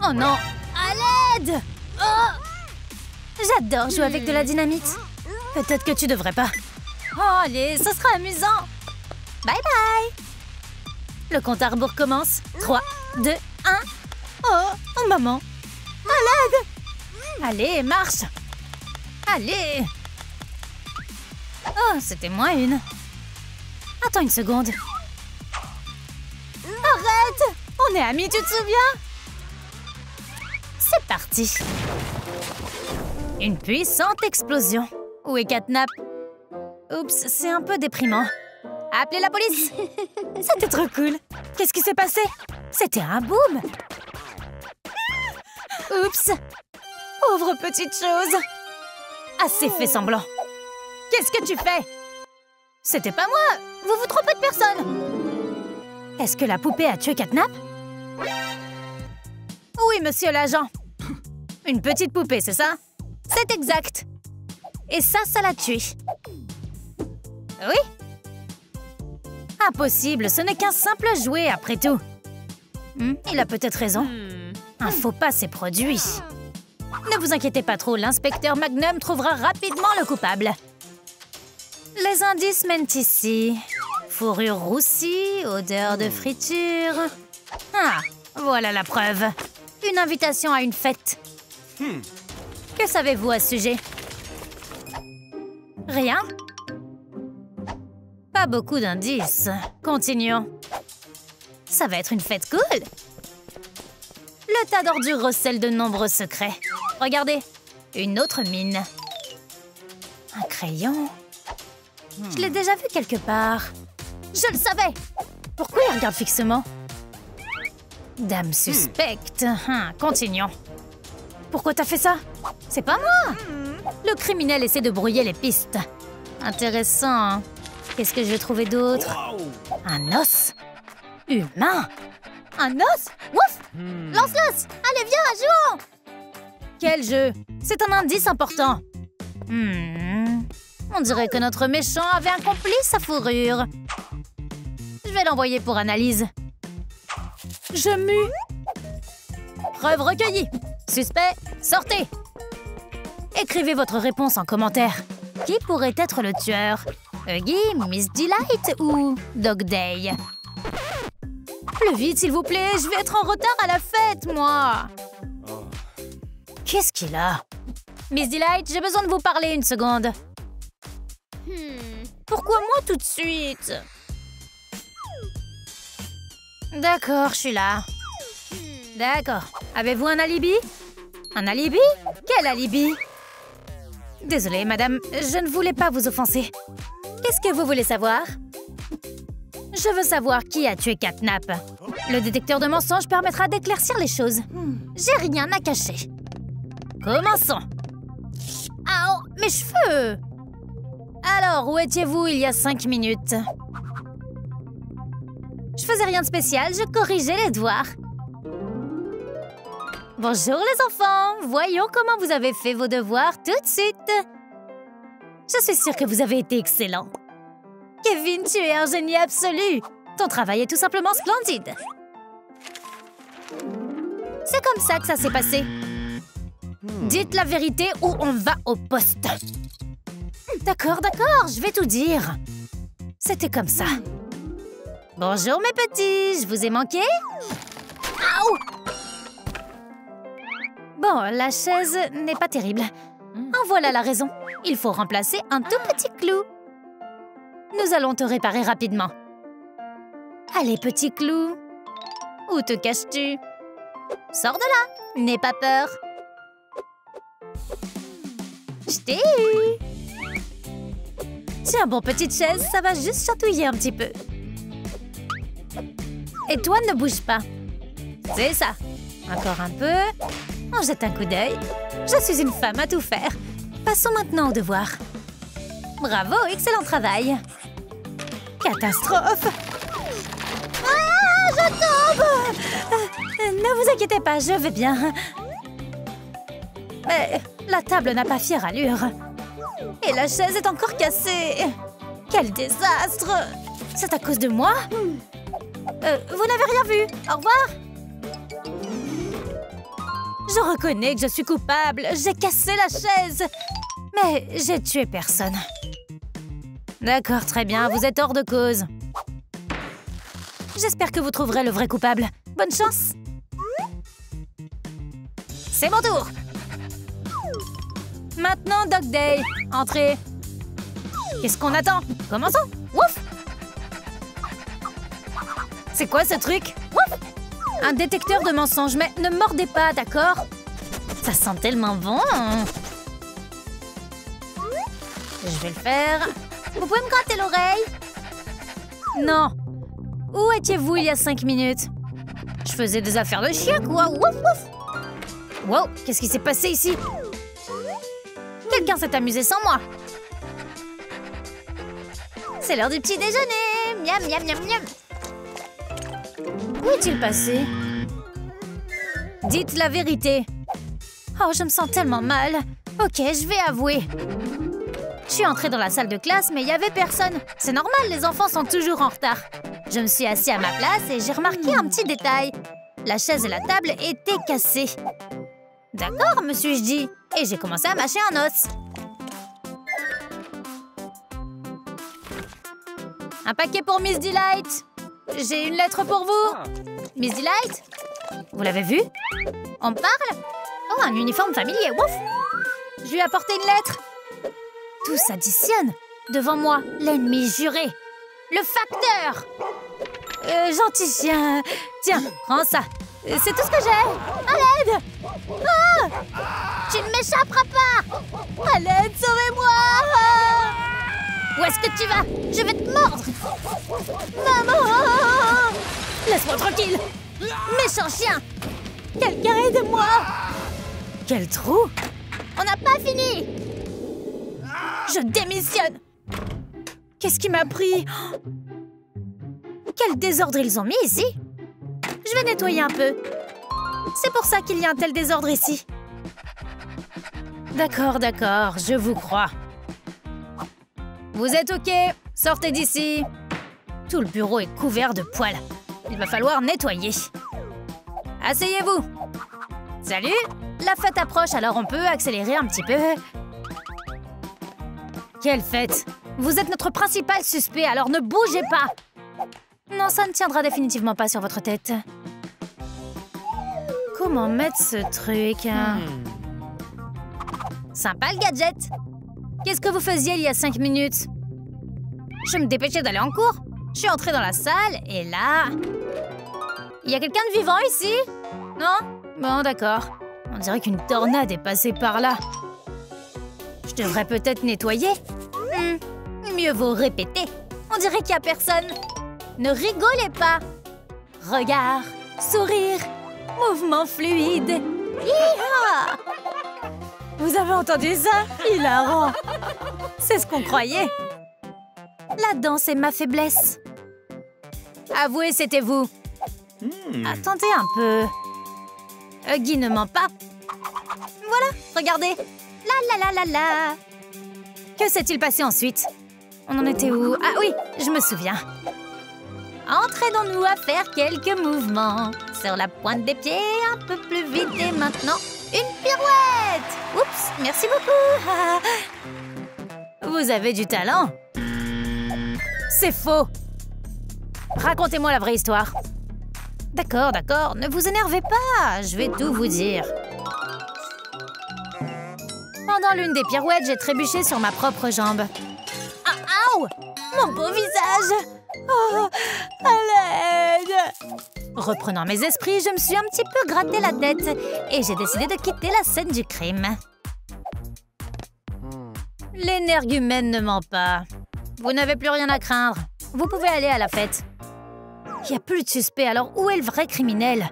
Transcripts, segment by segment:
Oh non! À l'aide! Oh! J'adore jouer avec de la dynamite. Peut-être que tu devrais pas. Oh, allez, ce sera amusant. Bye bye! Le compte à rebours commence. 3, 2, 1. Oh, maman! À l'aide! Allez, marche! Allez! Oh, c'était moins une. Attends une seconde. Arrête! On est amis, tu te souviens? C'est parti. Une puissante explosion. Où est Catnap? Oups, c'est un peu déprimant. Appelez la police! C'était trop cool. Qu'est-ce qui s'est passé? C'était un boom. Oups! Pauvre petite chose. Assez fait semblant. Qu'est-ce que tu fais? C'était pas moi! Vous vous trompez de personne! Est-ce que la poupée a tué Catnap? Oui, monsieur l'agent. Une petite poupée, c'est ça? C'est exact. Et ça l'a tué. Oui? Impossible, ce n'est qu'un simple jouet, après tout. Il a peut-être raison. Un faux pas s'est produit. Ne vous inquiétez pas trop, l'inspecteur Magnum trouvera rapidement le coupable. Les indices mènent ici. Fourrure roussie, odeur de friture. Ah, voilà la preuve. Une invitation à une fête. Que savez-vous à ce sujet? Rien? Pas beaucoup d'indices. Continuons. Ça va être une fête cool. Le tas d'ordures recèle de nombreux secrets. Regardez, une autre mine. Un crayon. Je l'ai déjà vu quelque part. Je le savais! Pourquoi il regarde fixement? Dame suspecte. Continuons. Pourquoi t'as fait ça? C'est pas moi! Le criminel essaie de brouiller les pistes. Intéressant. Qu'est-ce que je vais trouver d'autre? Un os? Humain? Un os? Ouf! Lance-l'os! Allez, viens, jouons! Quel jeu? C'est un indice important. On dirait que notre méchant avait un complice à fourrure. Je vais l'envoyer pour analyse. Je mue. Preuve recueillie. Suspect, sortez. Écrivez votre réponse en commentaire. Qui pourrait être le tueur? Huggy, Miss Delight ou Dog Day? Plus vite, s'il vous plaît. Je vais être en retard à la fête, moi. Qu'est-ce qu'il a? Miss Delight, j'ai besoin de vous parler une seconde. Pourquoi moi tout de suite? D'accord, je suis là. D'accord. Avez-vous un alibi? Un alibi? Quel alibi? Désolée, madame, je ne voulais pas vous offenser. Qu'est-ce que vous voulez savoir? Je veux savoir qui a tué Catnap. Le détecteur de mensonges permettra d'éclaircir les choses. J'ai rien à cacher. Commençons. Ah, oh, mes cheveux! Alors, où étiez-vous il y a 5 minutes? Je faisais rien de spécial, je corrigeais les devoirs. Bonjour les enfants, voyons comment vous avez fait vos devoirs tout de suite. Je suis sûre que vous avez été excellent. Kevin, tu es un génie absolu. Ton travail est tout simplement splendide. C'est comme ça que ça s'est passé. Dites la vérité ou on va au poste. D'accord, d'accord, je vais tout dire. C'était comme ça. Bonjour mes petits, je vous ai manqué? Aouh! Bon, la chaise n'est pas terrible. En voilà la raison. Il faut remplacer un tout petit clou. Nous allons te réparer rapidement. Allez, petit clou. Où te caches-tu? Sors de là, n'aie pas peur. Je t'ai eu. Tiens, bon, petite chaise, ça va juste chatouiller un petit peu. Et toi, ne bouge pas. C'est ça. Encore un peu. On jette un coup d'œil. Je suis une femme à tout faire. Passons maintenant au devoir. Bravo, excellent travail. Catastrophe. Ah, je tombe. Ne vous inquiétez pas, je vais bien. Mais la table n'a pas fière allure. Et la chaise est encore cassée. Quel désastre. C'est à cause de moi? Vous n'avez rien vu. Au revoir. Je reconnais que je suis coupable. J'ai cassé la chaise. Mais j'ai tué personne. D'accord, très bien. Vous êtes hors de cause. J'espère que vous trouverez le vrai coupable. Bonne chance. C'est mon tour. Maintenant, Dog Day. Entrez. Qu'est-ce qu'on attend? Commençons. Ouf! C'est quoi ce truc? Ouf! Un détecteur de mensonges, mais ne mordez pas, d'accord? Ça sent tellement bon. Je vais le faire. Vous pouvez me gratter l'oreille? Non. Où étiez-vous il y a 5 minutes? Je faisais des affaires de chien, quoi. Ouf, ouf. Wow, qu'est-ce qui s'est passé ici? Quelqu'un s'est amusé sans moi. C'est l'heure du petit déjeuner. Miam, miam, miam, miam. Où est-il passé? Dites la vérité. Oh, je me sens tellement mal. Ok, je vais avouer. Je suis entrée dans la salle de classe, mais il n'y avait personne. C'est normal, les enfants sont toujours en retard. Je me suis assise à ma place et j'ai remarqué un petit détail. La chaise et la table étaient cassées. D'accord, me suis-je dit. Et j'ai commencé à mâcher un os. Un paquet pour Miss Delight. J'ai une lettre pour vous. Miss Delight? Vous l'avez vu? On me parle? Oh, un uniforme familier, ouf! Je lui ai apporté une lettre. Tout s'additionne. Devant moi, l'ennemi juré. Le facteur. Gentil chien. Tiens, prends ça. C'est tout ce que j'ai. À l'aide! Ah! Tu ne m'échapperas pas! À l'aide, sauvez-moi! Où est-ce que tu vas? Je vais te mordre! Maman! Laisse-moi tranquille! Méchant chien! Quelqu'un aide-moi! Quel trou! On n'a pas fini! Je démissionne! Qu'est-ce qui m'a pris? Quel désordre ils ont mis ici! Je vais nettoyer un peu. C'est pour ça qu'il y a un tel désordre ici. D'accord, d'accord, je vous crois. Vous êtes OK? Sortez d'ici. Tout le bureau est couvert de poils. Il va falloir nettoyer. Asseyez-vous. Salut. La fête approche, alors on peut accélérer un petit peu. Quelle fête? Vous êtes notre principal suspect, alors ne bougez pas. Non, ça ne tiendra définitivement pas sur votre tête. Comment mettre ce truc? Sympa le gadget. Qu'est-ce que vous faisiez il y a 5 minutes? Je me dépêchais d'aller en cours. Je suis entrée dans la salle et là... Il y a quelqu'un de vivant ici? Non? Bon, d'accord. On dirait qu'une tornade est passée par là. Je devrais peut-être nettoyer. Mieux vaut répéter. On dirait qu'il n'y a personne. Ne rigolez pas. Regard, sourire, mouvement fluide. Hi-ha! Vous avez entendu ça? Hilarant. C'est ce qu'on croyait. La danse est ma faiblesse. Avouez, c'était vous. Attendez un peu. Guy ne ment pas. Voilà, regardez. La la la la la. Que s'est-il passé ensuite? On en était où? Ah oui, je me souviens. Entraînons-nous à faire quelques mouvements. Sur la pointe des pieds, un peu plus vite. Et maintenant, une pirouette. Oups, merci beaucoup. Vous avez du talent. C'est faux. Racontez-moi la vraie histoire. D'accord, d'accord, ne vous énervez pas. Je vais tout vous dire. Pendant l'une des pirouettes, j'ai trébuché sur ma propre jambe. Ah, aouh! Mon beau visage! Oh, à l'aide! Reprenant mes esprits, je me suis un petit peu gratté la tête et j'ai décidé de quitter la scène du crime. L'énergumène ne ment pas. Vous n'avez plus rien à craindre. Vous pouvez aller à la fête. Il n'y a plus de suspect, alors où est le vrai criminel?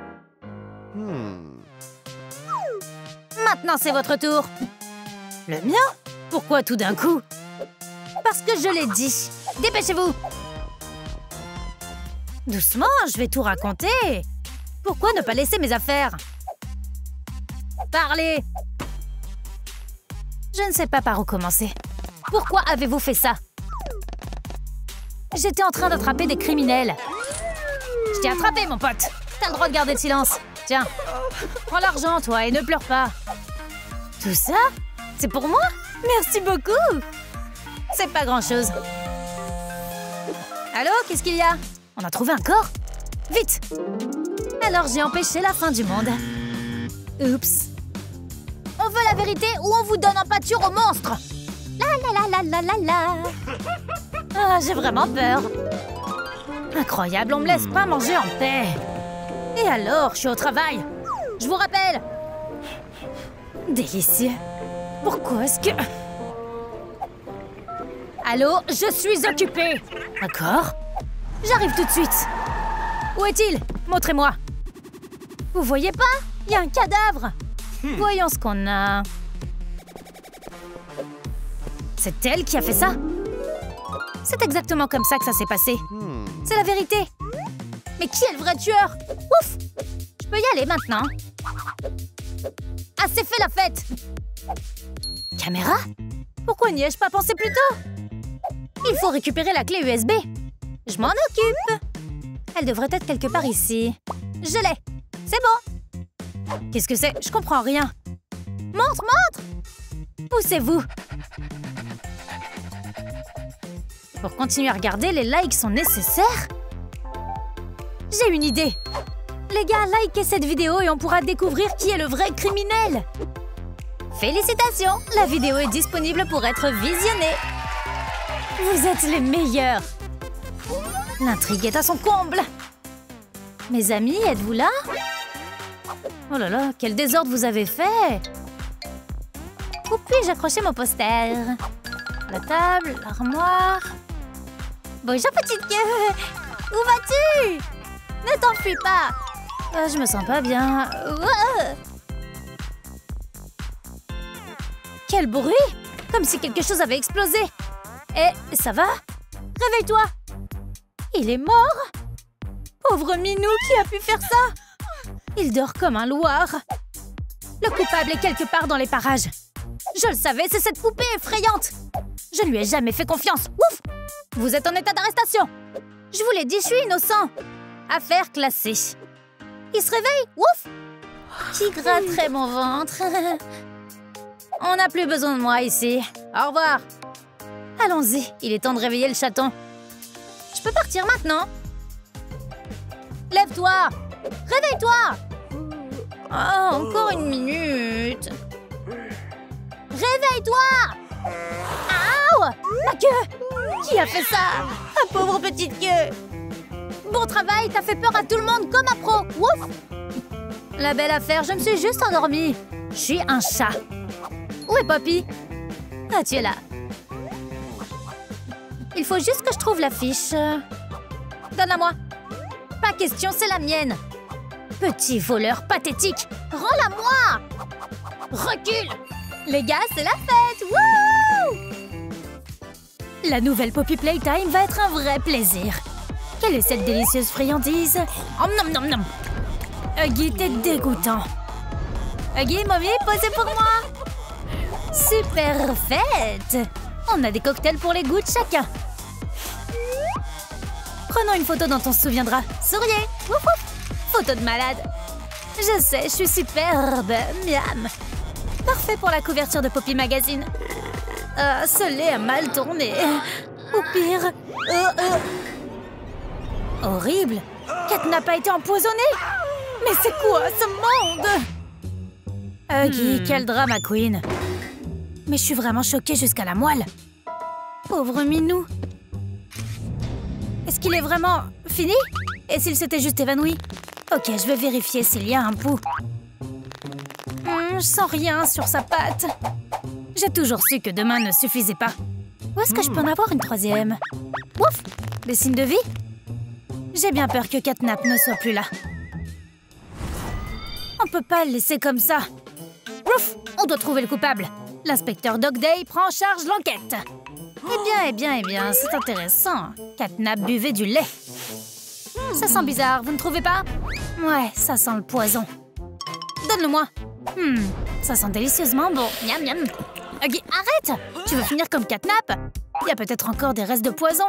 Maintenant, c'est votre tour. Le mien? Pourquoi tout d'un coup? Parce que je l'ai dit. Dépêchez-vous. Doucement, je vais tout raconter. Pourquoi ne pas laisser mes affaires? Parlez. Je ne sais pas par où commencer. Pourquoi avez-vous fait ça? J'étais en train d'attraper des criminels. Je t'ai attrapé, mon pote. T'as le droit de garder le silence. Tiens, Prends l'argent, toi, et ne pleure pas. Tout ça? C'est pour moi? Merci beaucoup. C'est pas grand-chose. Allô, qu'est-ce qu'il y a? On a trouvé un corps? Vite! Alors j'ai empêché la fin du monde. Oups. On veut la vérité ou on vous donne en pâture au monstre? La la la la la la la. Ah, j'ai vraiment peur. Incroyable, on me laisse pas manger en paix. Et alors, je suis au travail. Je vous rappelle. Délicieux. Pourquoi est-ce que... Allô, je suis occupée. D'accord. J'arrive tout de suite. Où est-il? Montrez-moi. Vous voyez pas? Il y a un cadavre. Voyons ce qu'on a. C'est elle qui a fait ça? C'est exactement comme ça que ça s'est passé. C'est la vérité. Mais qui est le vrai tueur? Ouf! Je peux y aller maintenant. Assez fait la fête! Caméra? Pourquoi n'y ai-je pas pensé plus tôt? Il faut récupérer la clé USB. Je m'en occupe. Elle devrait être quelque part ici. Je l'ai. C'est bon. Qu'est-ce que c'est? Je comprends rien. Montre, montre! Poussez-vous. Pour continuer à regarder, les likes sont nécessaires. J'ai une idée. Les gars, likez cette vidéo et on pourra découvrir qui est le vrai criminel. Félicitations, la vidéo est disponible pour être visionnée. Vous êtes les meilleurs. L'intrigue est à son comble. Mes amis, êtes-vous là? Oh là là, quel désordre vous avez fait! Où puis-je accrocher mon poster? La table, l'armoire... Bonjour, petite queue! Où vas-tu? Ne t'enfuis pas! Je me sens pas bien. Quel bruit! Comme si quelque chose avait explosé. Eh, ça va? Réveille-toi! Il est mort? Pauvre Minou, qui a pu faire ça? Il dort comme un loir. Le coupable est quelque part dans les parages. Je le savais, c'est cette poupée effrayante. Je ne lui ai jamais fait confiance. Ouf! Vous êtes en état d'arrestation. Je vous l'ai dit, je suis innocent. Affaire classée. Il se réveille? Ouf! Qui gratterait mon ventre? On n'a plus besoin de moi ici. Au revoir. Allons-y, il est temps de réveiller le chaton. Je peux partir maintenant? Lève-toi! Réveille-toi! Oh, encore une minute. Réveille-toi! Aouh! Ma queue! Qui a fait ça? Ma pauvre petite queue! Bon travail, t'as fait peur à tout le monde comme un pro! Ouf! La belle affaire, je me suis juste endormie. Je suis un chat. Où est Poppy? Ah, tu es là. Il faut juste que je trouve l'affiche. Donne-la-moi. Pas question, c'est la mienne. Petit voleur pathétique. Rends-la-moi! Recule! Les gars, c'est la fête! Wouh! La nouvelle Poppy Playtime va être un vrai plaisir. Quelle est cette délicieuse friandise? Oh, nom, nom, nom. Huggy, t'es dégoûtant. Huggy, Mommy, posez pour moi. Super fête! On a des cocktails pour les goûts de chacun. Prenons une photo dont on se souviendra. Souriez! Ouf, ouf. Photo de malade. Je sais, je suis superbe. Miam. Parfait pour la couverture de Poppy Magazine. Ce lait a mal tourné. Ou pire... Horrible. Catnap a été empoisonné. Mais c'est quoi ce monde? Huggy, quel drama queen. Mais je suis vraiment choquée jusqu'à la moelle. Pauvre Minou. Est-ce qu'il est vraiment fini? Et s'il s'était juste évanoui? Ok, je vais vérifier s'il y a un pouls. Je sens rien sur sa patte. J'ai toujours su que demain ne suffisait pas. Où est-ce que je peux en avoir une troisième? Ouf! Des signes de vie? J'ai bien peur que Catnap ne soit plus là. On peut pas le laisser comme ça. Ouf! On doit trouver le coupable. L'inspecteur Dogday prend en charge l'enquête. Eh bien, c'est intéressant. Catnap buvait du lait. Ça sent bizarre, vous ne trouvez pas? Ouais, ça sent le poison. Donne-le-moi. Ça sent délicieusement bon. Miam, miam. Huggy, arrête! Tu veux finir comme Catnap? Il y a peut-être encore des restes de poison.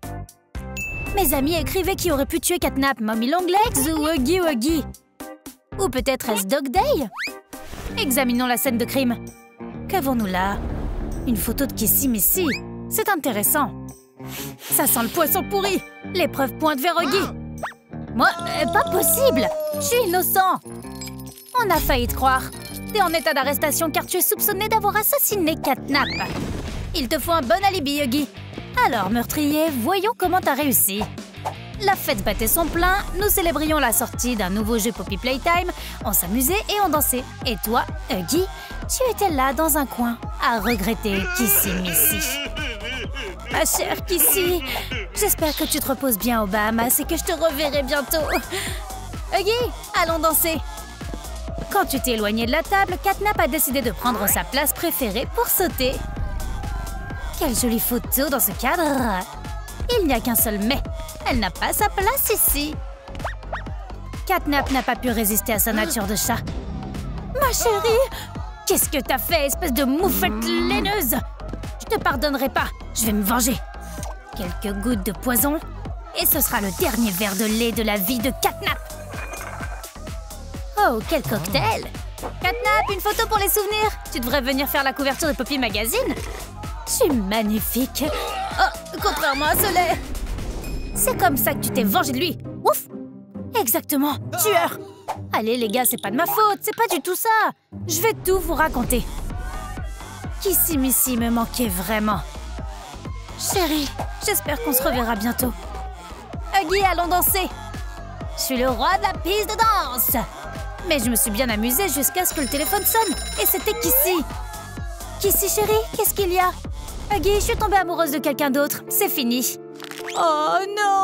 Mes amis écrivaient qui aurait pu tuer Catnap, Mommy Longlegs ou Huggy Wuggy. Ou peut-être est-ce Dog Day? Examinons la scène de crime. Qu'avons-nous là? Une photo de Kissy Missy. C'est intéressant. Ça sent le poisson pourri. Les preuves pointent vers Huggy. Moi, pas possible. Je suis innocent. On a failli te croire. T'es en état d'arrestation car tu es soupçonné d'avoir assassiné Catnap. Il te faut un bon alibi, Huggy. Alors, meurtrier, voyons comment t'as réussi. La fête battait son plein, nous célébrions la sortie d'un nouveau jeu Poppy Playtime, on s'amusait et on dansait. Et toi, Huggy, tu étais là dans un coin, à regretter Kissy Missy. Ma chère Kissy, j'espère que tu te reposes bien aux Bahamas et que je te reverrai bientôt. Huggy, allons danser. Quand tu t'es éloigné de la table, Catnap a décidé de prendre sa place préférée pour sauter. Quelle jolie photo dans ce cadre! Il n'y a qu'un seul mais. Elle n'a pas sa place ici. Catnap n'a pas pu résister à sa nature de chat. Ma chérie! Qu'est-ce que t'as fait, espèce de moufette laineuse? Je te pardonnerai pas. Je vais me venger. Quelques gouttes de poison et ce sera le dernier verre de lait de la vie de Catnap. Oh, quel cocktail! Catnap, une photo pour les souvenirs. Tu devrais venir faire la couverture de Poppy Magazine. Tu es magnifique. Oh, contrairement à ce lait. C'est comme ça que tu t'es vengé de lui. Ouf! Exactement, tueur. Allez les gars, c'est pas de ma faute, c'est pas du tout ça. Je vais tout vous raconter. Kissy Missy me manquait vraiment. Chérie, j'espère qu'on se reverra bientôt. Huggy, allons danser. Je suis le roi de la piste de danse. Mais je me suis bien amusée jusqu'à ce que le téléphone sonne. Et c'était Kissy. Kissy chérie, qu'est-ce qu'il y a? Huggy, je suis tombée amoureuse de quelqu'un d'autre. C'est fini. Oh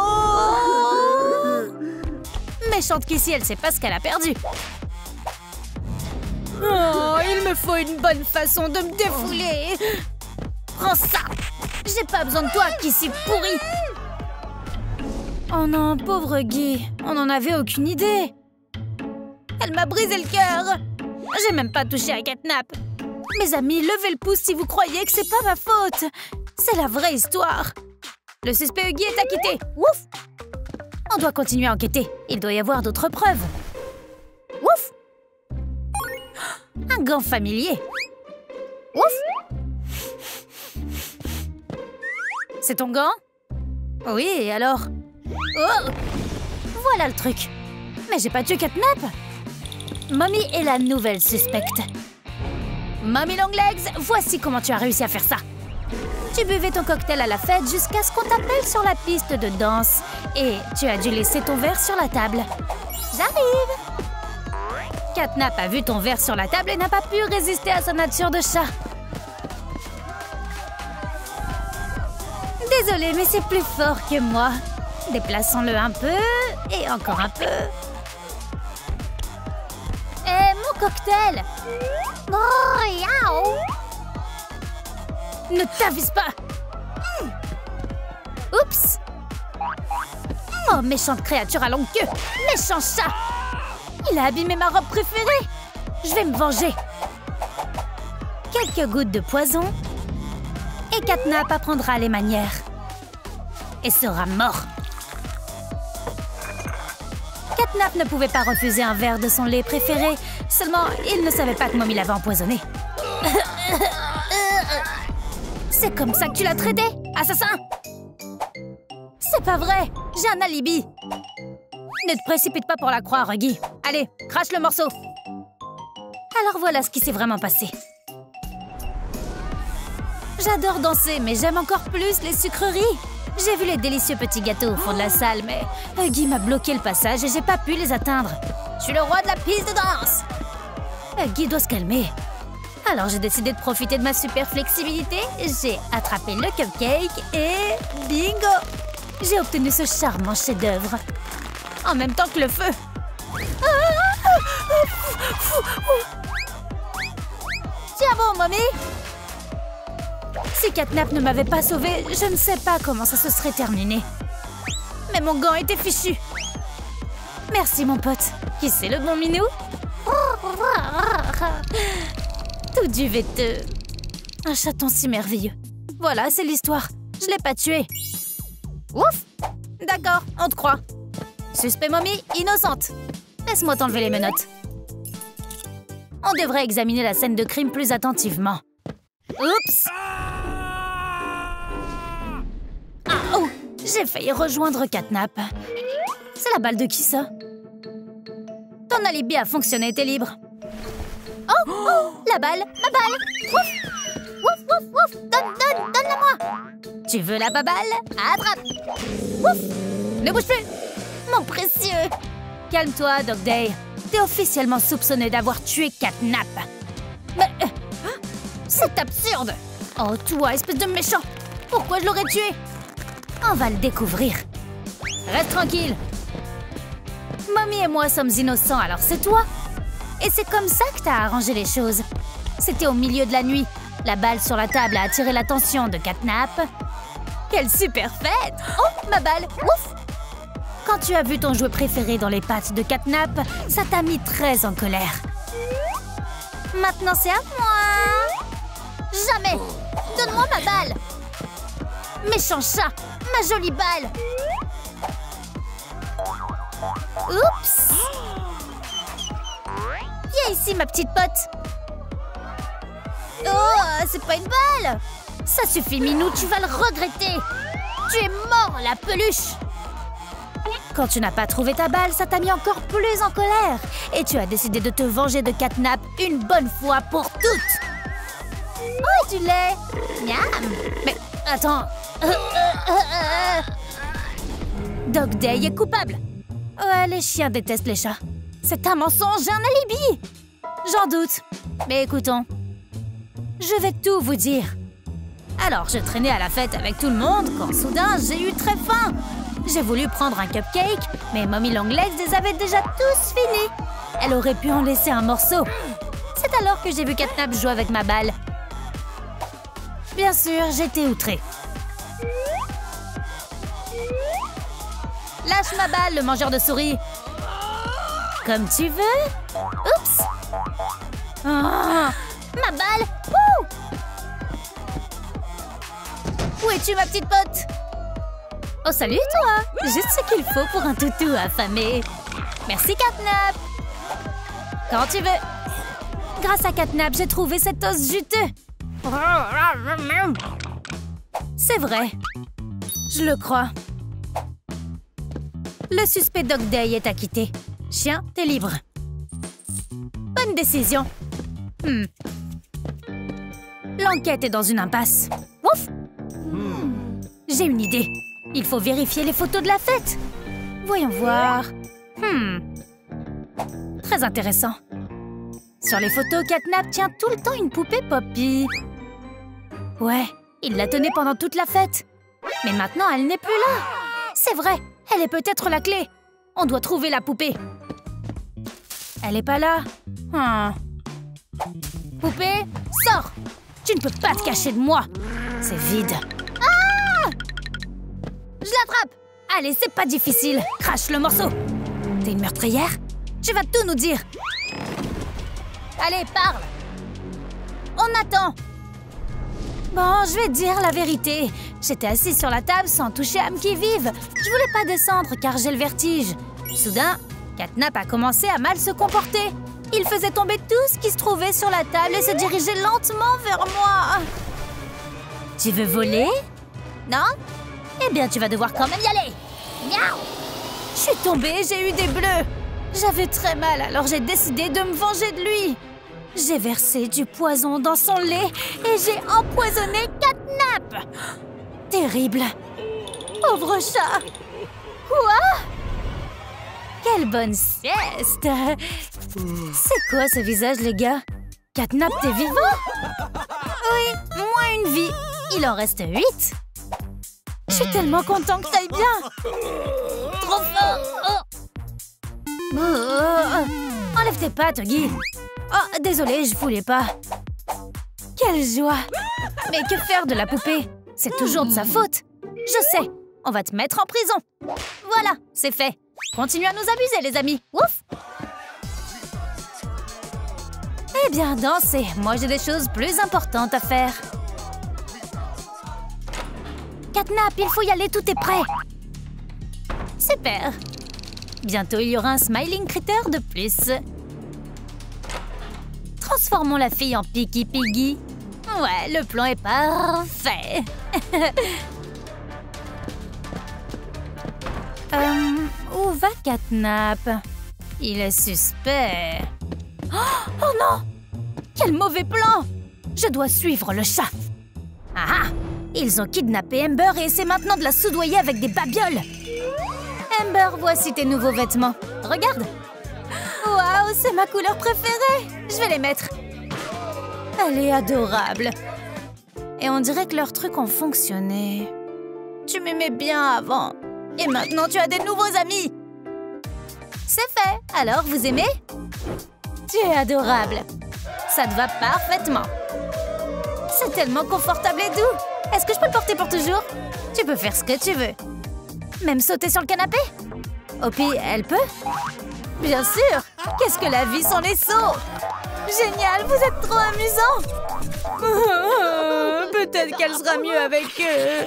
non! Méchante Kissy, elle sait pas ce qu'elle a perdu. Oh, il me faut une bonne façon de me défouler. Prends ça. J'ai pas besoin de toi, Kissy pourrie. Oh non, pauvre Huggy. On n'en avait aucune idée. Elle m'a brisé le cœur. J'ai même pas touché à Catnap. Mes amis, levez le pouce si vous croyez que c'est pas ma faute. C'est la vraie histoire. Le suspect Huggy est acquitté. Ouf! On doit continuer à enquêter. Il doit y avoir d'autres preuves. Ouf! Un gant familier. Ouf! C'est ton gant? Oui, et alors? Oh! Voilà le truc. Mais j'ai pas tué Catnap. Mommy est la nouvelle suspecte. Mommy Longlegs, voici comment tu as réussi à faire ça. Tu buvais ton cocktail à la fête jusqu'à ce qu'on t'appelle sur la piste de danse. Et tu as dû laisser ton verre sur la table. J'arrive! Catnap a vu ton verre sur la table et n'a pas pu résister à sa nature de chat. Désolée, mais c'est plus fort que moi. Déplaçons-le un peu et encore un peu. Mon cocktail! Oh, yaou! Ne t'avise pas! Oups! Oh, méchante créature à longue queue! Méchant chat! Il a abîmé ma robe préférée! Je vais me venger! Quelques gouttes de poison et Catnap apprendra les manières. Et sera mort. Catnap ne pouvait pas refuser un verre de son lait préféré. Seulement, il ne savait pas que Mommy l'avait empoisonné. C'est comme ça que tu l'as traité, assassin? C'est pas vrai, j'ai un alibi. Ne te précipite pas pour la croire, Huggy. Allez, crache le morceau. Alors voilà ce qui s'est vraiment passé. J'adore danser, mais j'aime encore plus les sucreries. J'ai vu les délicieux petits gâteaux au fond de la salle, mais Huggy m'a bloqué le passage et j'ai pas pu les atteindre. Je suis le roi de la piste de danse. Huggy doit se calmer. Alors j'ai décidé de profiter de ma super flexibilité. J'ai attrapé le cupcake et bingo! J'ai obtenu ce charmant chef-d'œuvre. En même temps que le feu. Tiens bon, Mommy! Si Catnap ne m'avait pas sauvée, je ne sais pas comment ça se serait terminé. Mais mon gant était fichu. Merci, mon pote. Qui c'est le bon minou? Tout du vêteux. Un chaton si merveilleux. Voilà, c'est l'histoire. Je l'ai pas tué. Ouf! D'accord, on te croit. Suspect Mommy, innocente. Laisse-moi t'enlever les menottes. On devrait examiner la scène de crime plus attentivement. Oups! Ah, oh! J'ai failli rejoindre Catnap. C'est la balle de qui, ça? Ton alibi a fonctionné, t'es libre. Oh! Oh! La balle! Ma balle! Ouf! Ouf! Ouf! Ouf! Donne-la-moi! Tu veux la balle? Attrape! Ouf! Ne bouge plus! Mon précieux! Calme-toi, Dog Day. T'es officiellement soupçonné d'avoir tué Catnap. Mais... c'est absurde! Oh, toi, espèce de méchant! Pourquoi je l'aurais tué? On va le découvrir. Reste tranquille. Mommy et moi sommes innocents, alors c'est toi. Et c'est comme ça que t'as arrangé les choses. C'était au milieu de la nuit. La balle sur la table a attiré l'attention de Catnap. Quelle super fête! Oh, ma balle! Ouf! Quand tu as vu ton jouet préféré dans les pattes de Catnap, ça t'a mis très en colère. Maintenant, c'est à moi! Jamais! Donne-moi ma balle! Méchant chat! Ma jolie balle! Oups! Viens ici, ma petite pote! Oh, c'est pas une balle! Ça suffit, Minou, tu vas le regretter! Tu es mort, la peluche! Quand tu n'as pas trouvé ta balle, ça t'a mis encore plus en colère. Et tu as décidé de te venger de Catnap une bonne fois pour toutes. Oh, du lait! Miam! Mais attends... Dog Day est coupable. Ouais, les chiens détestent les chats. C'est un mensonge, j'ai un alibi. J'en doute. Mais écoutons. Je vais tout vous dire. Alors, je traînais à la fête avec tout le monde quand soudain, j'ai eu très faim. J'ai voulu prendre un cupcake, mais Mommy Longlegs les avait déjà tous finis. Elle aurait pu en laisser un morceau. C'est alors que j'ai vu Catnap jouer avec ma balle. Bien sûr, j'étais outrée. Lâche ma balle, le mangeur de souris. Comme tu veux. Oups. Oh, ma balle. Ouh. Où es-tu, ma petite pote? Oh, salut, toi. Juste ce qu'il faut pour un toutou affamé. Merci, Catnap. Quand tu veux. Grâce à Catnap, j'ai trouvé cet os juteux. C'est vrai. Je le crois. Le suspect Dog Day est acquitté. Chien, t'es libre. Bonne décision. L'enquête est dans une impasse. Ouf! J'ai une idée. Il faut vérifier les photos de la fête. Voyons voir. Très intéressant. Sur les photos, Catnap tient tout le temps une poupée Poppy. Ouais, il la tenait pendant toute la fête. Mais maintenant, elle n'est plus là. C'est vrai, elle est peut-être la clé. On doit trouver la poupée. Elle n'est pas là. Poupée, sors! Tu ne peux pas te cacher de moi. C'est vide. Ah! Je l'attrape. Allez, c'est pas difficile. Crache le morceau. T'es une meurtrière? Tu vas tout nous dire. Allez, parle. On attend. Bon, je vais te dire la vérité. J'étais assise sur la table sans toucher âme qui vive. Je voulais pas descendre car j'ai le vertige. Soudain, Catnap a commencé à mal se comporter. Il faisait tomber tout ce qui se trouvait sur la table et se dirigeait lentement vers moi. Tu veux voler? Non? Eh bien, tu vas devoir quand même y aller. Miaou! Je suis tombée, j'ai eu des bleus. J'avais très mal, alors j'ai décidé de me venger de lui. J'ai versé du poison dans son lait et j'ai empoisonné Catnap. Terrible. Pauvre chat. Quoi? Quelle bonne sieste. C'est quoi ce visage, les gars? Catnap, t'es vivant? Oui, moins une vie. Il en reste 8. Je suis tellement content que t'ailles bien. Trop fort. Enlève tes pattes, Guy. Oh, désolée, je voulais pas. Quelle joie. Mais que faire de la poupée? C'est toujours de sa faute. Je sais, on va te mettre en prison. Voilà, c'est fait. Continuez à nous abuser, les amis. Ouf! Eh bien, dansez. Moi, j'ai des choses plus importantes à faire. Catnap, il faut y aller, tout est prêt. Super. Bientôt, il y aura un Smiling Critter de plus. Transformons la fille en Picky Piggy. Ouais, le plan est parfait. Où va Catnap? Il est suspect. Oh non! Quel mauvais plan! Je dois suivre le chat. Ah ah! Ils ont kidnappé Amber et essaient maintenant de la soudoyer avec des babioles. Amber, voici tes nouveaux vêtements. Regarde! Waouh, c'est ma couleur préférée! Je vais les mettre. Elle est adorable. Et on dirait que leurs trucs ont fonctionné. Tu m'aimais bien avant. Et maintenant, tu as des nouveaux amis. C'est fait. Alors, vous aimez? Tu es adorable. Ça te va parfaitement. C'est tellement confortable et doux. Est-ce que je peux le porter pour toujours? Tu peux faire ce que tu veux. Même sauter sur le canapé? Opie, elle peut? Bien sûr. Qu'est-ce que la vie sans les sauts? Génial, vous êtes trop amusants. Peut-être qu'elle sera mieux avec eux.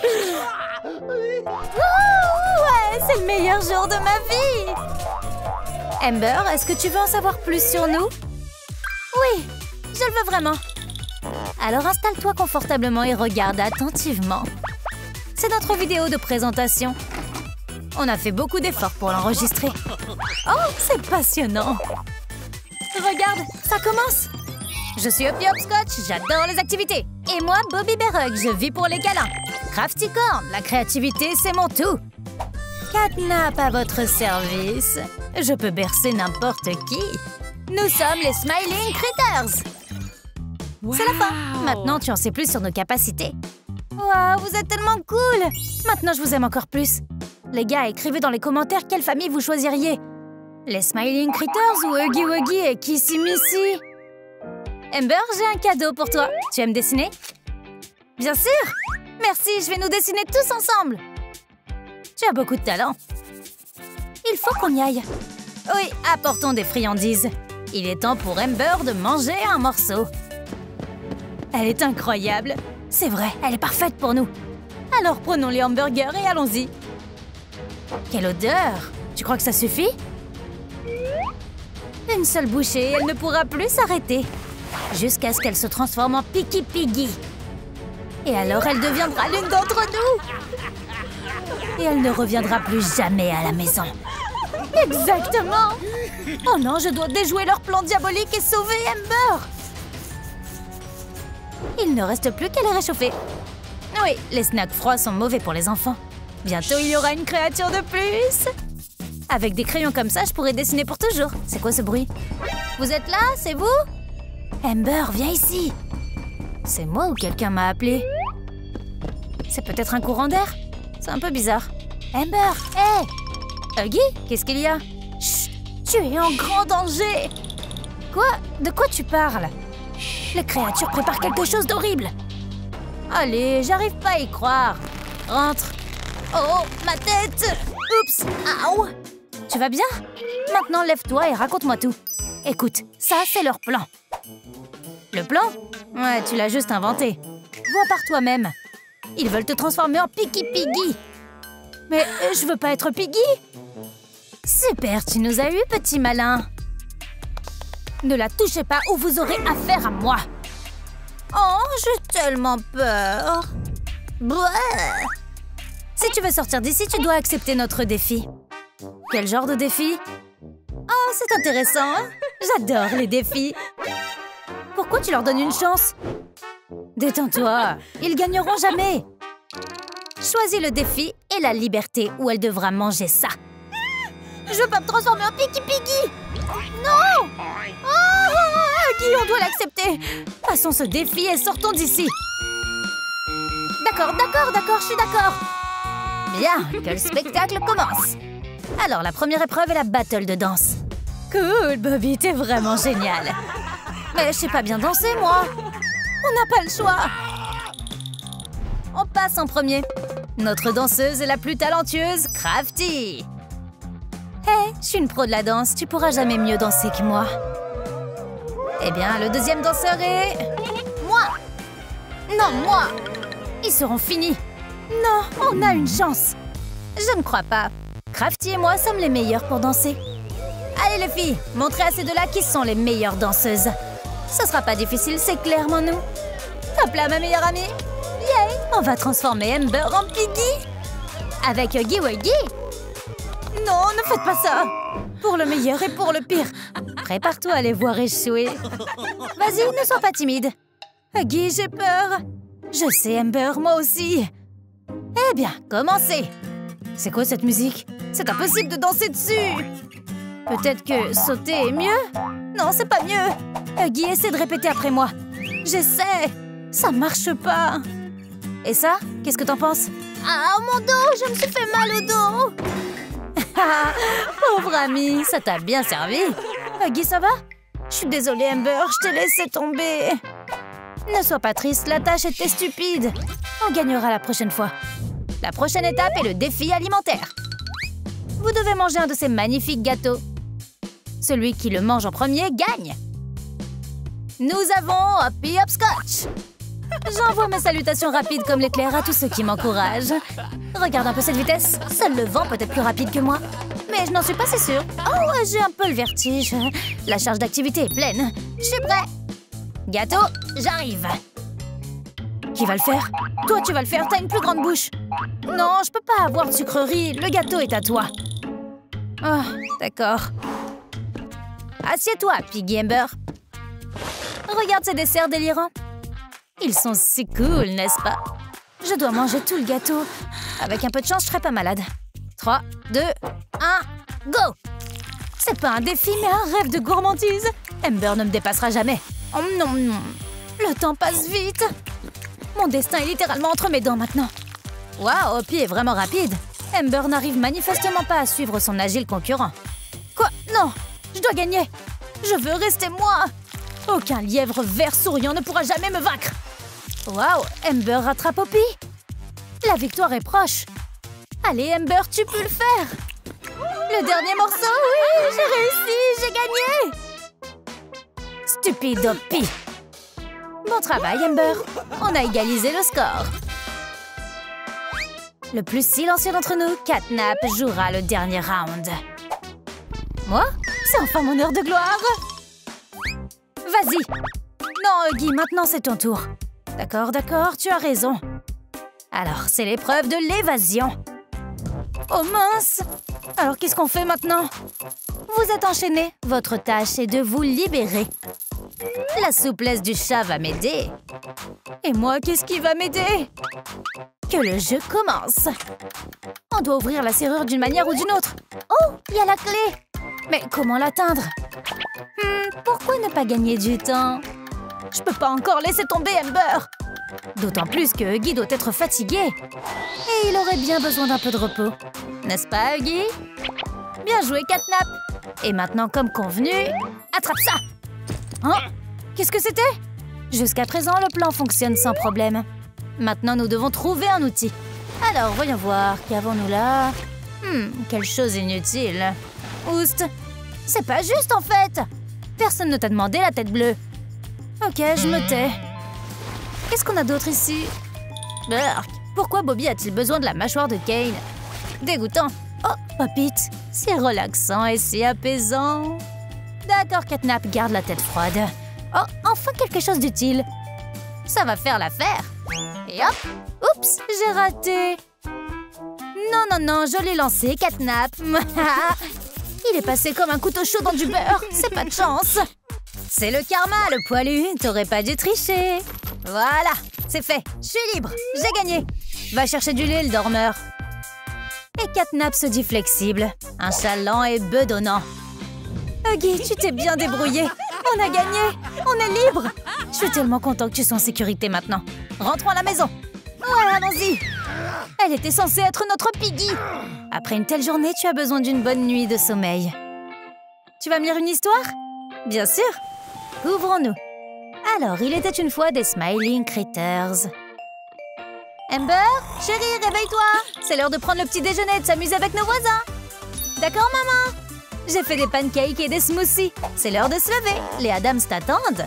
Ouais, c'est le meilleur jour de ma vie. Amber, est-ce que tu veux en savoir plus sur nous? Oui, je le veux vraiment. Alors installe-toi confortablement et regarde attentivement. C'est notre vidéo de présentation. On a fait beaucoup d'efforts pour l'enregistrer. Oh, c'est passionnant. Regarde, ça commence. Je suis Opie Hopscotch, j'adore les activités. Et moi, Bobby Berrug, je vis pour les câlins. Crafty Corn, la créativité, c'est mon tout. Catnap à votre service. Je peux bercer n'importe qui. Nous sommes les Smiling Critters. Wow. C'est la fin. Maintenant, tu en sais plus sur nos capacités. Waouh, vous êtes tellement cool. Maintenant, je vous aime encore plus. Les gars, écrivez dans les commentaires quelle famille vous choisiriez. Les Smiling Critters ou Huggy Wuggy et Kissy Missy? Amber, j'ai un cadeau pour toi. Tu aimes dessiner? Bien sûr. Merci, je vais nous dessiner tous ensemble. Tu as beaucoup de talent. Il faut qu'on y aille. Oui, apportons des friandises. Il est temps pour Amber de manger un morceau. Elle est incroyable. C'est vrai, elle est parfaite pour nous. Alors prenons les hamburgers et allons-y. Quelle odeur! Tu crois que ça suffit? Une seule bouchée, elle ne pourra plus s'arrêter. Jusqu'à ce qu'elle se transforme en Picky Piggy. Et alors elle deviendra l'une d'entre nous. Et elle ne reviendra plus jamais à la maison. Exactement! Oh non, je dois déjouer leur plan diabolique et sauver Amber! Il ne reste plus qu'à les réchauffer. Oui, les snacks froids sont mauvais pour les enfants. Bientôt, il y aura une créature de plus. Avec des crayons comme ça, je pourrais dessiner pour toujours. C'est quoi ce bruit? Vous êtes là? C'est vous? Amber, viens ici. C'est moi ou quelqu'un m'a appelé? C'est peut-être un courant d'air? C'est un peu bizarre. Amber, hé! Huggy, qu'est-ce qu'il y a? Chut, tu es en grand danger! Quoi? De quoi tu parles? Les créatures préparent quelque chose d'horrible! Allez, j'arrive pas à y croire. Rentre. Oh, ma tête! Oups! Aouh! Tu vas bien? Maintenant, lève-toi et raconte-moi tout. Écoute, ça, c'est leur plan. Le plan? Ouais, tu l'as juste inventé. Vois par toi-même. Ils veulent te transformer en Picky Piggy. Mais je veux pas être Piggy. Super, tu nous as eu, petit malin. Ne la touchez pas ou vous aurez affaire à moi. Oh, j'ai tellement peur. Bleh. Si tu veux sortir d'ici, tu dois accepter notre défi. Quel genre de défi? Oh, c'est intéressant, hein? J'adore les défis. Pourquoi tu leur donnes une chance? Détends-toi, ils gagneront jamais. Choisis le défi et la liberté où elle devra manger ça. Je veux pas me transformer en Picky Piggy. Non! Oh, Guy, on doit l'accepter. Passons ce défi et sortons d'ici. D'accord, je suis d'accord. Bien, que le spectacle commence. Alors, la première épreuve est la battle de danse. Cool, Bobby, t'es vraiment génial. Mais je sais pas bien danser, moi. On n'a pas le choix. On passe en premier. Notre danseuse est la plus talentueuse, Crafty. Hé, je suis une pro de la danse, tu pourras jamais mieux danser que moi. Eh bien, le deuxième danseur est... moi. Non, moi. Ils seront finis. Non, on a une chance. Je ne crois pas. Crafty et moi sommes les meilleurs pour danser. Allez les filles, montrez à ces deux-là qui sont les meilleures danseuses. Ce sera pas difficile, c'est clairement nous. Hop là, ma meilleure amie. Yay! On va transformer Amber en Piggy. Avec Huggy Wuggy. Non, ne faites pas ça. Pour le meilleur et pour le pire. Prépare-toi à les voir échouer. Vas-y, ne sois pas timide. Huggy, j'ai peur. Je sais, Amber, moi aussi. Eh bien, commencez. C'est quoi cette musique? C'est impossible de danser dessus. Peut-être que sauter est mieux? Non, c'est pas mieux. Huggy, essaie de répéter après moi. J'essaie. Ça marche pas. Et ça? Qu'est-ce que t'en penses? Ah, mon dos! Je me suis fait mal au dos. Pauvre ami, ça t'a bien servi. Huggy, ça va? Je suis désolée, Amber, je t'ai laissé tomber. Ne sois pas triste, la tâche était stupide. On gagnera la prochaine fois. La prochaine étape est le défi alimentaire. Vous devez manger un de ces magnifiques gâteaux. Celui qui le mange en premier gagne. Nous avons Hoppy Hopscotch. J'envoie mes salutations rapides comme l'éclair à tous ceux qui m'encouragent. Regarde un peu cette vitesse. Seul le vent peut être plus rapide que moi. Mais je n'en suis pas si sûre. Oh, j'ai un peu le vertige. La charge d'activité est pleine. Je suis prêt. Gâteau, j'arrive. Qui va le faire? Toi, tu vas le faire, t'as une plus grande bouche. Non, je peux pas avoir de sucrerie. Le gâteau est à toi. Oh, d'accord. Assieds-toi, Piggy Amber. Regarde ces desserts délirants. Ils sont si cool, n'est-ce pas? Je dois manger tout le gâteau. Avec un peu de chance, je serai pas malade. 3, 2, 1, go! C'est pas un défi, mais un rêve de gourmandise. Amber ne me dépassera jamais. Oh non, non. Le temps passe vite. Mon destin est littéralement entre mes dents maintenant. Waouh, Hoppy est vraiment rapide. Amber n'arrive manifestement pas à suivre son agile concurrent. Quoi? Non, je dois gagner. Je veux rester moi. Aucun lièvre vert souriant ne pourra jamais me vaincre. Waouh, Amber rattrape Hoppy. La victoire est proche. Allez, Amber, tu peux le faire. Le dernier morceau, oui, j'ai réussi, j'ai gagné. Stupide Hoppy. Bon travail, Amber. On a égalisé le score. Le plus silencieux d'entre nous, Catnap, jouera le dernier round. Moi? C'est enfin mon heure de gloire. Vas-y. Non, Huggy, maintenant c'est ton tour. D'accord, d'accord, tu as raison. Alors, c'est l'épreuve de l'évasion. Oh mince! Alors, qu'est-ce qu'on fait maintenant? Vous êtes enchaînés. Votre tâche est de vous libérer. La souplesse du chat va m'aider. Et moi, qu'est-ce qui va m'aider? Que le jeu commence. On doit ouvrir la serrure d'une manière ou d'une autre. Oh, il y a la clé. Mais comment l'atteindre? Pourquoi ne pas gagner du temps? Je peux pas encore laisser tomber Amber. D'autant plus que Huggy doit être fatigué. Et il aurait bien besoin d'un peu de repos. N'est-ce pas, Huggy? Bien joué, Catnap. Et maintenant, comme convenu, attrape ça. Hein? Qu'est-ce que c'était? Jusqu'à présent, le plan fonctionne sans problème. Maintenant, nous devons trouver un outil. Alors, voyons voir. Qu'avons-nous là? Quelle chose inutile. Oust. C'est pas juste, en fait. Personne ne t'a demandé la tête bleue. Ok, je me tais. Qu'est-ce qu'on a d'autre ici? Burk. Pourquoi Bobby a-t-il besoin de la mâchoire de Kane? Dégoûtant. Oh, Popite. C'est relaxant et si apaisant. D'accord, Catnap, garde la tête froide. Oh, enfin quelque chose d'utile. Ça va faire l'affaire. Et hop. Oups, j'ai raté. Non, non, non, je l'ai lancé, Catnap. Il est passé comme un couteau chaud dans du beurre. C'est pas de chance. C'est le karma, le poilu. T'aurais pas dû tricher. Voilà, c'est fait. Je suis libre. J'ai gagné. Va chercher du lait, le dormeur. Et Catnap se dit flexible. Un chat lent et bedonnant. Huggy, tu t'es bien débrouillé. On a gagné. On est libre. Je suis tellement content que tu sois en sécurité maintenant. Rentrons à la maison. Ouais, allons-y. Elle était censée être notre Piggy. Après une telle journée, tu as besoin d'une bonne nuit de sommeil. Tu vas me lire une histoire? Bien sûr. Ouvrons-nous. Alors, il était une fois des Smiling Critters. Amber, chérie, réveille-toi. C'est l'heure de prendre le petit déjeuner et de s'amuser avec nos voisins. D'accord, maman? J'ai fait des pancakes et des smoothies. C'est l'heure de se lever. Les Adams t'attendent.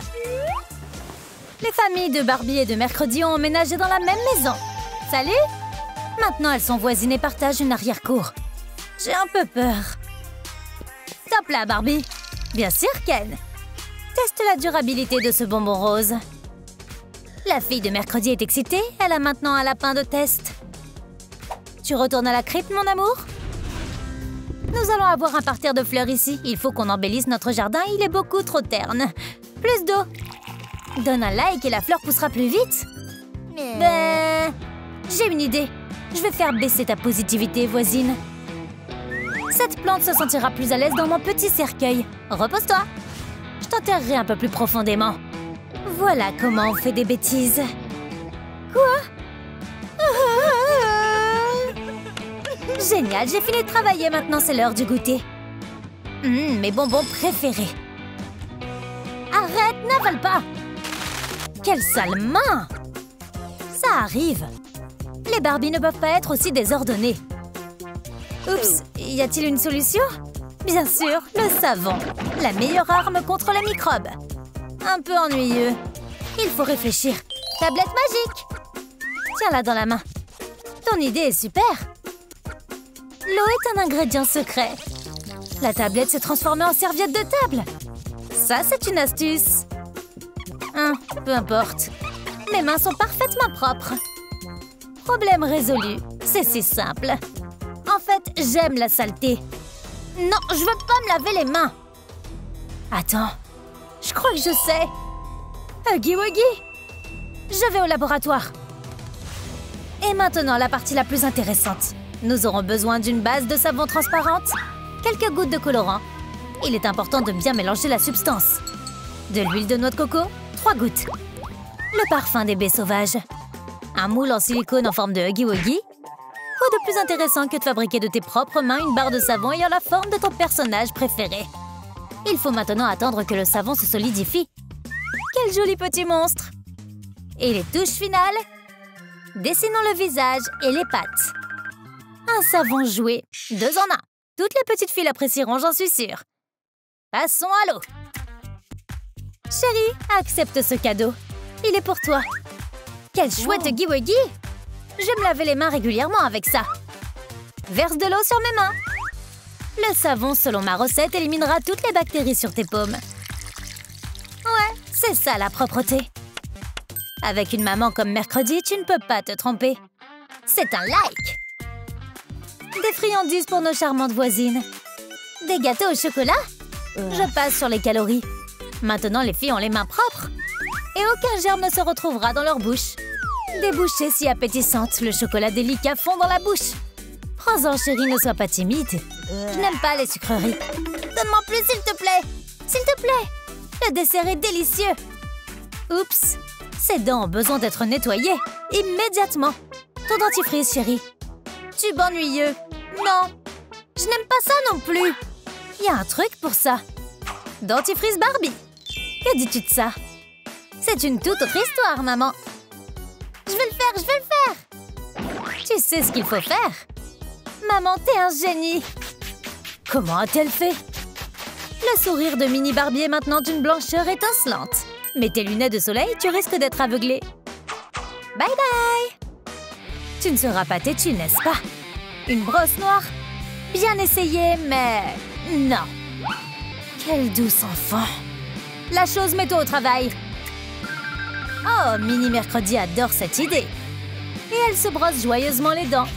Les familles de Barbie et de Mercredi ont emménagé dans la même maison. Salut! Maintenant, elles sont voisines et partagent une arrière-cour. J'ai un peu peur. Top là, Barbie. Bien sûr, Ken. Teste la durabilité de ce bonbon rose. La fille de mercredi est excitée. Elle a maintenant un lapin de test. Tu retournes à la crypte, mon amour? Nous allons avoir un parterre de fleurs ici. Il faut qu'on embellisse notre jardin. Il est beaucoup trop terne. Plus d'eau. Donne un like et la fleur poussera plus vite. Ben... J'ai une idée. Je vais faire baisser ta positivité, voisine. Cette plante se sentira plus à l'aise dans mon petit cercueil. Repose-toi. Je t'enterrerai un peu plus profondément. Voilà comment on fait des bêtises. Quoi? Génial, j'ai fini de travailler. Maintenant, c'est l'heure du goûter. Mes bonbons préférés. Arrête, n'avale pas. Quelle sale main! Ça arrive. Les Barbies ne peuvent pas être aussi désordonnées. Oups, y a-t-il une solution? Bien sûr, le savon. La meilleure arme contre les microbes. Un peu ennuyeux. Il faut réfléchir. Tablette magique. Tiens-la dans la main. Ton idée est super. L'eau est un ingrédient secret. La tablette s'est transformée en serviette de table. Ça, c'est une astuce. Peu importe. Mes mains sont parfaitement propres. Problème résolu. C'est si simple. En fait, j'aime la saleté. Non, je veux pas me laver les mains. Attends, je crois que je sais. Huggy Wuggy. Je vais au laboratoire. Et maintenant, la partie la plus intéressante. Nous aurons besoin d'une base de savon transparente, quelques gouttes de colorant. Il est important de bien mélanger la substance. De l'huile de noix de coco, 3 gouttes. Le parfum des baies sauvages. Un moule en silicone en forme de Huggy Wuggy. Quoi de plus intéressant que de fabriquer de tes propres mains une barre de savon ayant la forme de ton personnage préféré? Il faut maintenant attendre que le savon se solidifie. Quel joli petit monstre! Et les touches finales? Dessinons le visage et les pattes. Un savon jouet, 2 en 1. Toutes les petites filles l'apprécieront, j'en suis sûre. Passons à l'eau. Chérie, accepte ce cadeau. Il est pour toi. Quel chouette Huggy Wuggy! Je vais me laver les mains régulièrement avec ça. Verse de l'eau sur mes mains. Le savon, selon ma recette, éliminera toutes les bactéries sur tes paumes. Ouais, c'est ça la propreté. Avec une maman comme mercredi, tu ne peux pas te tromper. C'est un like. Des friandises pour nos charmantes voisines. Des gâteaux au chocolat? Je passe sur les calories. Maintenant, les filles ont les mains propres. Et aucun germe ne se retrouvera dans leur bouche. Des bouchées si appétissantes, le chocolat délicat fond dans la bouche. Prends-en, chérie, ne sois pas timide. Je n'aime pas les sucreries. Donne-moi plus, s'il te plaît. S'il te plaît. Le dessert est délicieux. Oups. Ces dents ont besoin d'être nettoyées. Immédiatement. Ton dentifrice, chérie. Tube ennuyeux. Non. Je n'aime pas ça non plus. Il y a un truc pour ça. Dentifrice Barbie. Que dis-tu de ça? C'est une toute autre histoire, maman. Je vais le faire, je vais le faire. Tu sais ce qu'il faut faire? Maman, t'es un génie. Comment a-t-elle fait? Le sourire de Mini Barbie est maintenant d'une blancheur étincelante. Mets tes lunettes de soleil, tu risques d'être aveuglée. Bye bye. Tu ne seras pas têtue, n'est-ce pas? Une brosse noire? Bien essayé, mais... non. Quelle douce enfant. La chose, mets-toi au travail. Oh, Mini Mercredi adore cette idée. Et elle se brosse joyeusement les dents.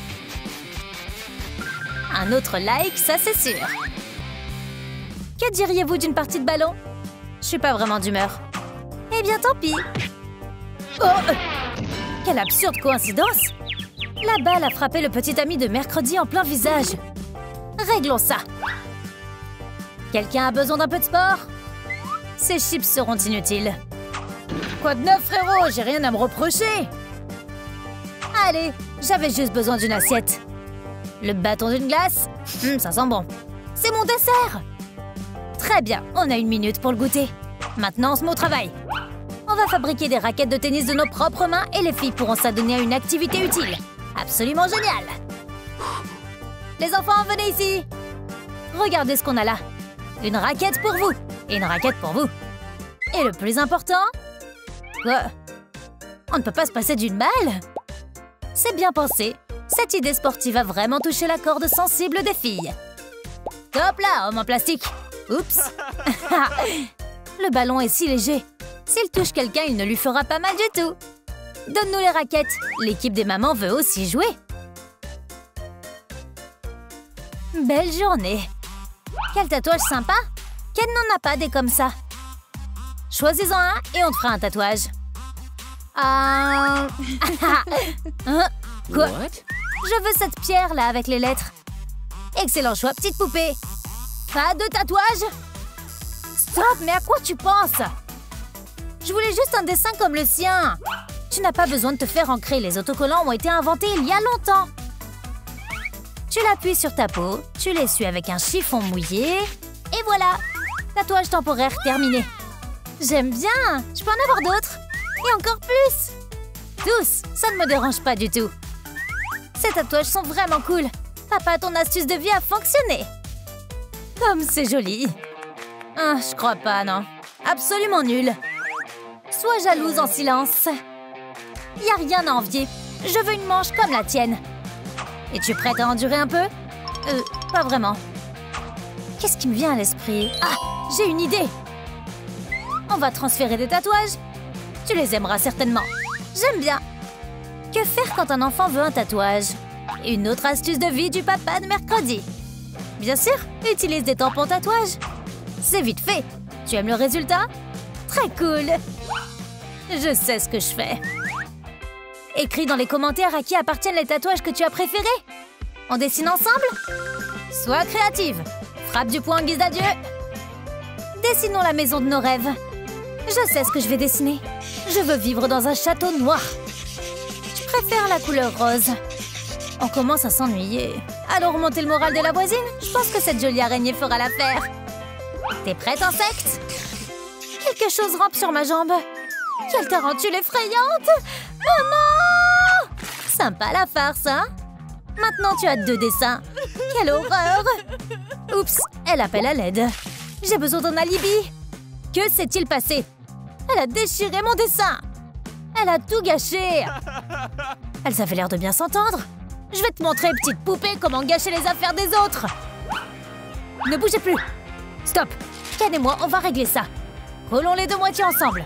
Un autre like, ça c'est sûr. Que diriez-vous d'une partie de ballon? Je suis pas vraiment d'humeur. Eh bien, tant pis. Oh! Quelle absurde coïncidence! La balle a frappé le petit ami de Mercredi en plein visage. Réglons ça. Quelqu'un a besoin d'un peu de sport? Ces chips seront inutiles. Quoi de neuf, frérot? J'ai rien à me reprocher. Allez, j'avais juste besoin d'une assiette. Le bâton d'une glace? Ça sent bon. C'est mon dessert! Très bien, on a 1 minute pour le goûter. Maintenant, on se met au travail. On va fabriquer des raquettes de tennis de nos propres mains et les filles pourront s'adonner à une activité utile. Absolument génial! Les enfants, venez ici! Regardez ce qu'on a là. Une raquette pour vous et une raquette pour vous. Et le plus important... Quoi? On ne peut pas se passer d'une balle? C'est bien pensé. Cette idée sportive a vraiment touché la corde sensible des filles. Top là, homme en plastique! Oups! Le ballon est si léger. S'il touche quelqu'un, il ne lui fera pas mal du tout. Donne-nous les raquettes. L'équipe des mamans veut aussi jouer. Belle journée. Quel tatouage sympa. Ken n'en a pas des comme ça. Choisis-en un et on te fera un tatouage. Hein? Quoi? Je veux cette pierre là avec les lettres. Excellent choix, petite poupée. Pas de tatouage? Stop, mais à quoi tu penses? Je voulais juste un dessin comme le sien. Tu n'as pas besoin de te faire ancrer. Les autocollants ont été inventés il y a longtemps. Tu l'appuies sur ta peau, tu l'essuies avec un chiffon mouillé. Et voilà! Tatouage temporaire terminé. J'aime bien! Je peux en avoir d'autres. Et encore plus! Tous! Ça ne me dérange pas du tout. Ces tatouages sont vraiment cool. Papa, ton astuce de vie a fonctionné. Comme c'est joli. Ah, je crois pas, non. Absolument nul. Sois jalouse en silence. Y a rien à envier. Je veux une manche comme la tienne. Es-tu prête à endurer un peu? Pas vraiment. Qu'est-ce qui me vient à l'esprit? Ah, j'ai une idée. On va transférer des tatouages. Tu les aimeras certainement. J'aime bien. Que faire quand un enfant veut un tatouage? Une autre astuce de vie du papa de mercredi. Bien sûr, utilise des tampons tatouages. C'est vite fait. Tu aimes le résultat? Très cool. Je sais ce que je fais. Écris dans les commentaires à qui appartiennent les tatouages que tu as préférés. On dessine ensemble? Sois créative. Frappe du poing en guise d'adieu. Dessinons la maison de nos rêves. Je sais ce que je vais dessiner. Je veux vivre dans un château noir. Je préfère la couleur rose. On commence à s'ennuyer. Allons remonter le moral de la voisine? Je pense que cette jolie araignée fera l'affaire. T'es prête, insecte? Quelque chose rampe sur ma jambe. Quelle tarentule effrayante! Maman! Sympa la farce, hein? Maintenant, tu as 2 dessins. Quelle horreur! Oups, elle appelle à l'aide. J'ai besoin d'un alibi. Que s'est-il passé? Elle a déchiré mon dessin. Elle a tout gâché. Elles avaient l'air de bien s'entendre. Je vais te montrer, petite poupée, comment gâcher les affaires des autres. Ne bougez plus. Stop. Ken et moi, on va régler ça. Collons les 2 moitiés ensemble.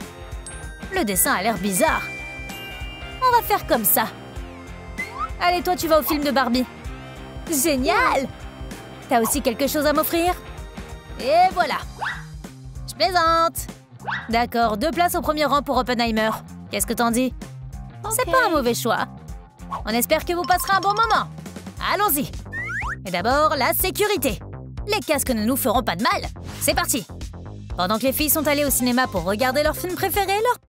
Le dessin a l'air bizarre. On va faire comme ça. Allez, toi, tu vas au film de Barbie. Génial! T'as aussi quelque chose à m'offrir? Et voilà. Je plaisante. D'accord, 2 places au premier rang pour Oppenheimer. Qu'est-ce que t'en dis? C'est pas un mauvais choix. On espère que vous passerez un bon moment. Allons-y. Et d'abord, la sécurité. Les casques ne nous feront pas de mal. C'est parti. Pendant que les filles sont allées au cinéma pour regarder leur film préféré, leur